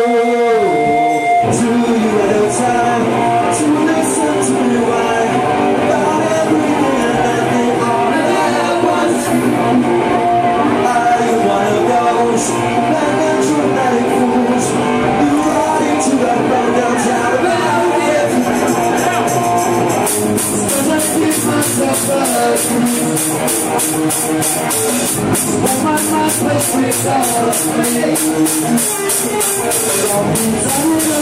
Do you have time to listen to me whine about everything and nothing all at once? Are you one of those melodramatic fools who ride into that rundown town about everything? Cause I keep myself alive. On my mind plays with all of me. It all means I know.